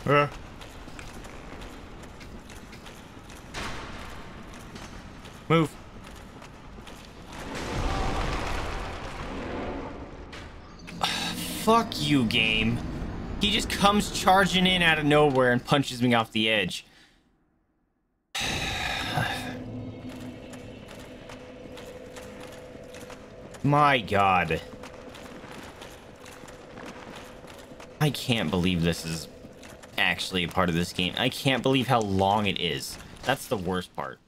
Move. Fuck you, game. He just comes charging in out of nowhere and punches me off the edge. My God. I can't believe this is actually a part of this game. I can't believe how long it is. That's the worst part.